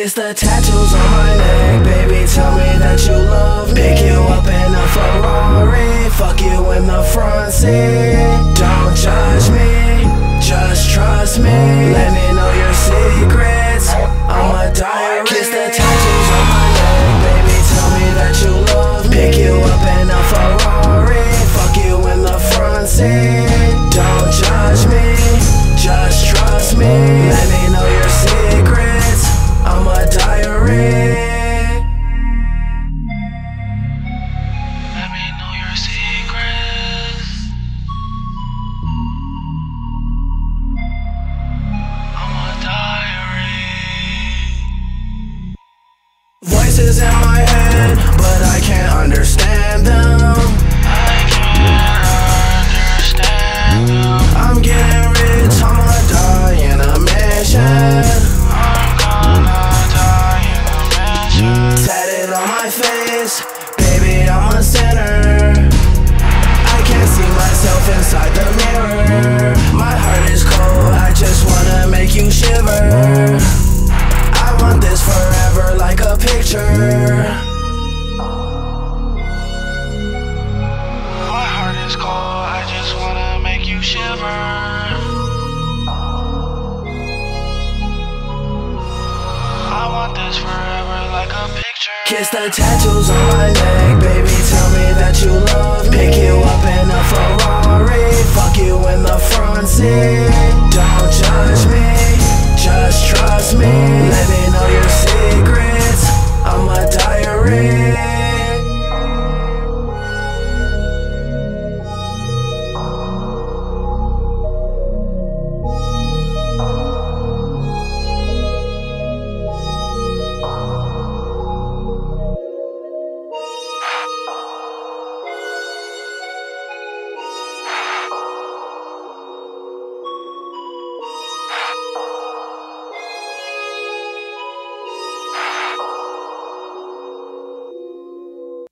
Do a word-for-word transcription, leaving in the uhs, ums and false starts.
Kiss the tattoos on my neck, baby, tell me that you love me. Pick you up in a Ferrari, fuck you in the front seat. Don't judge me, just trust me. Let me know your secrets, I'm a diary. Kiss the tattoos on my neck, baby, tell me that you love me. Pick you up in a Ferrari, fuck you in the front seat. Don't judge me, just trust me. Let me know your secrets, I'm a diary. Let me know your secrets, I'm a diary. Voices in my head, but I can't understand them. I can't understand them. I'm getting rich, I'ma die in a mansion. Tatted on my face, baby, I'm a sinner. I can't see myself inside the mirror. My heart is cold, I just wanna make you shiver. I want this forever like a picture. My heart is cold, I just wanna make you shiver. I want this forever like a picture. Kiss the tattoos on my neck, baby, tell me that you love me. Pick you up in a Ferrari, fuck you in the front seat. Don't judge me, just trust me. Let me know your